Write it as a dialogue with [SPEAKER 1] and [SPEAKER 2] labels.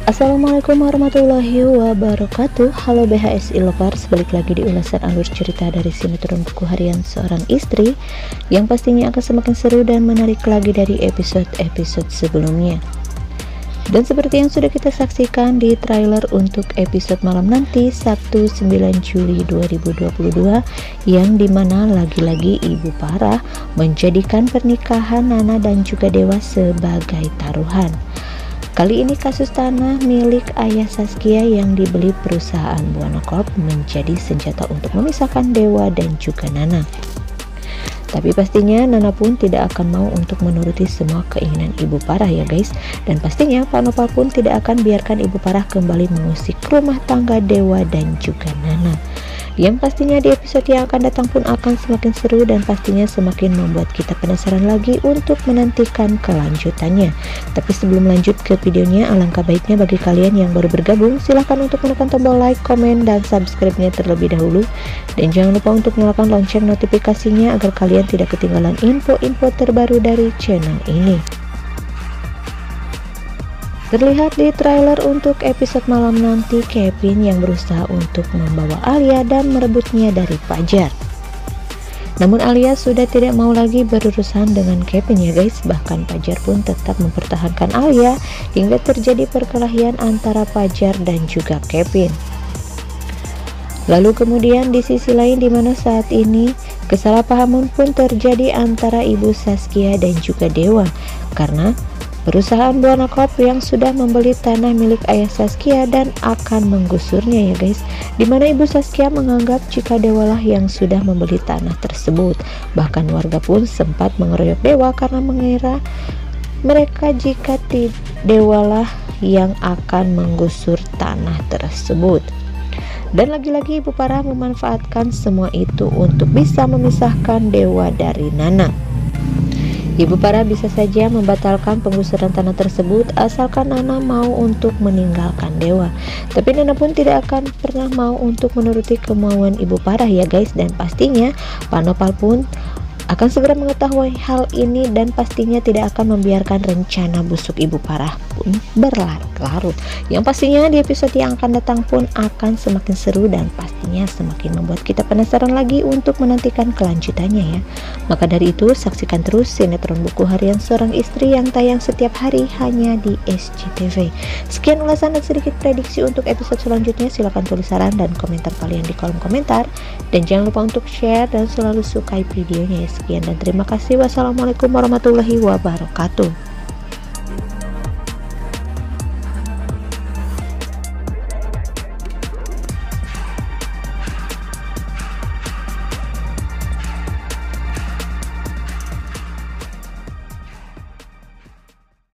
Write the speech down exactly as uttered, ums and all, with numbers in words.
[SPEAKER 1] Assalamualaikum warahmatullahi wabarakatuh. Halo B H S I Lovers, balik lagi di ulasan alur cerita dari sinetron buku harian seorang istri yang pastinya akan semakin seru dan menarik lagi dari episode-episode sebelumnya. Dan seperti yang sudah kita saksikan di trailer untuk episode malam nanti Sabtu sembilan Juli dua ribu dua puluh dua, yang dimana lagi-lagi Ibu Parah menjadikan pernikahan Nana dan juga Dewa sebagai taruhan. Kali ini kasus tanah milik ayah Saskia yang dibeli perusahaan Buana Corp menjadi senjata untuk memisahkan Dewa dan juga Nana. Tapi pastinya Nana pun tidak akan mau untuk menuruti semua keinginan Ibu Parah ya guys. Dan pastinya Pak Nopal pun tidak akan biarkan Ibu Parah kembali mengusik rumah tangga Dewa dan juga Nana. Yang pastinya di episode yang akan datang pun akan semakin seru dan pastinya semakin membuat kita penasaran lagi untuk menantikan kelanjutannya. Tapi sebelum lanjut ke videonya, alangkah baiknya bagi kalian yang baru bergabung, silahkan untuk menekan tombol like, komen, dan subscribe-nya terlebih dahulu. Dan jangan lupa untuk nyalakan lonceng notifikasinya agar kalian tidak ketinggalan info-info terbaru dari channel ini. Terlihat di trailer untuk episode malam nanti, Kevin yang berusaha untuk membawa Alia dan merebutnya dari Fajar. Namun Alia sudah tidak mau lagi berurusan dengan Kevin ya guys. Bahkan Fajar pun tetap mempertahankan Alia hingga terjadi perkelahian antara Fajar dan juga Kevin. Lalu kemudian di sisi lain, dimana saat ini kesalahpahaman pun terjadi antara Ibu Saskia dan juga Dewa, karena perusahaan Buana Corp yang sudah membeli tanah milik ayah Saskia dan akan menggusurnya ya guys. Dimana Ibu Saskia menganggap jika Dewalah yang sudah membeli tanah tersebut. Bahkan warga pun sempat mengeroyok Dewa karena mengira mereka jika Dewalah yang akan menggusur tanah tersebut. Dan lagi-lagi Ibu Parah memanfaatkan semua itu untuk bisa memisahkan Dewa dari Nana. Ibu Parah bisa saja membatalkan penggusuran tanah tersebut asalkan Nana mau untuk meninggalkan Dewa. Tapi Nana pun tidak akan pernah mau untuk menuruti kemauan Ibu Parah ya guys. Dan pastinya Pak Nopal pun akan segera mengetahui hal ini dan pastinya tidak akan membiarkan rencana busuk Ibu Parah pun berlarut-larut. Yang pastinya di episode yang akan datang pun akan semakin seru dan pastinya semakin membuat kita penasaran lagi untuk menantikan kelanjutannya ya. Maka dari itu saksikan terus sinetron buku harian seorang istri yang tayang setiap hari hanya di S C T V. Sekian ulasan dan sedikit prediksi untuk episode selanjutnya. Silahkan tulis saran dan komentar kalian di kolom komentar. Dan jangan lupa untuk share dan selalu sukai videonya ya. Sekian dan terima kasih. Wassalamualaikum warahmatullahi wabarakatuh.